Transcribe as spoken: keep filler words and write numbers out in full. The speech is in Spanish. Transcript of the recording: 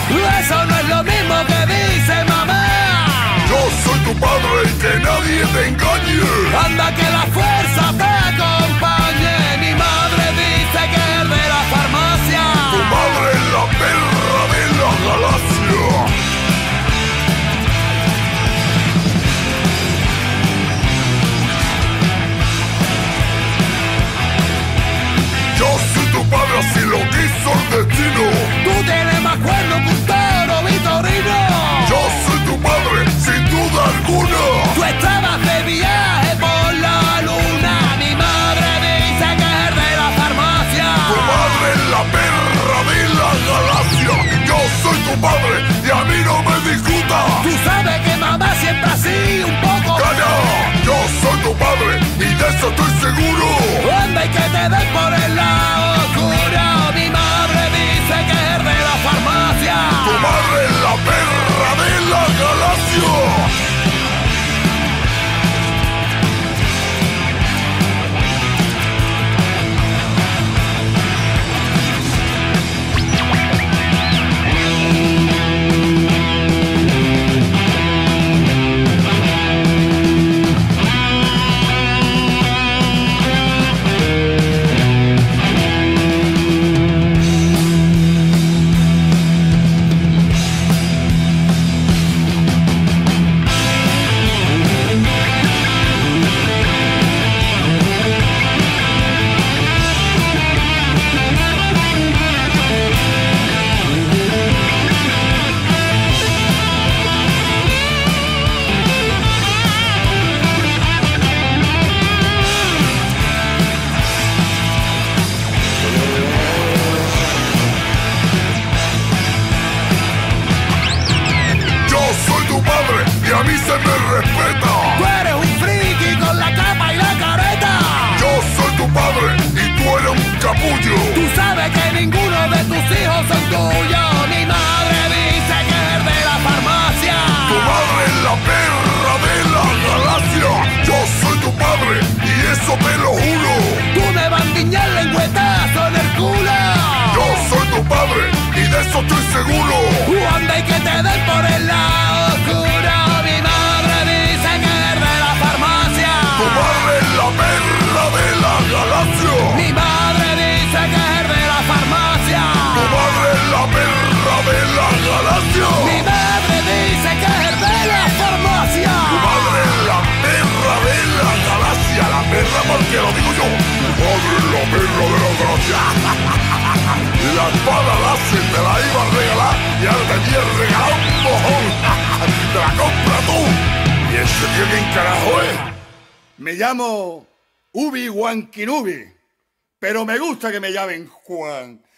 Eso no es lo mismo que dice mamá. Yo soy tu padre y que nadie te engañe. Anda que la fuerza te acompañe. Mi madre dice que es de la farmacia. Tu madre es la perra de la galaxia. Yo soy tu padre, así lo quiso el destino. Tú tienes más cuerno que un toro vitorino. Yo soy tu padre, sin duda alguna. Tú estabas de viaje por la luna. Mi madre dice que es de la farmacia. Tu madre es la perra de la galaxia. Yo soy tu padre y a mí no me discuta. Tú sabes que mamá siempre así un poco. ¡Calla! Yo soy tu padre y de eso estoy seguro. Anda y que te den por el lado oscuro. Mi madre dice que es de la farmacia. Tu madre es la perra de la galaxia. A mí se me respeta. Tú eres un friki con la capa y la careta. Yo soy tu padre y tú eres un capullo. Tú sabes que ninguno de tus hijos son tuyos. Mi madre dice que es de la farmacia. Tu madre es la perra de la galaxia. Yo soy tu padre y eso te lo juro. Tú me vas a endiñar lengüetazo en el culo. Yo soy tu padre y de eso estoy seguro. Tú anda y que te den por el lado oscuro. Tu madre es la perra de la galaxia. Mi madre dice que es de la farmacia. Tu madre es la perra de la galaxia. Mi madre dice que es de la farmacia. Tu madre es la perra de la galaxia. La perra porque lo digo yo. Tu madre es la perra de la galaxia. La espada láser te la iba a regalar y ahora te había regalado un mojón. Te la compras tú. ¿Y ese tío quién carajo es? Me llamo Ubi-Wan Kenobi, pero me gusta que me llamen Juan.